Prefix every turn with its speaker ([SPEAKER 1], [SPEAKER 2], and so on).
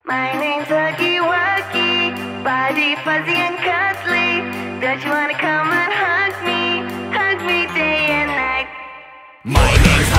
[SPEAKER 1] My name's Huggy Wuggy, body fuzzy and cuddly. Don't you wanna come and hug me day and night?
[SPEAKER 2] My name's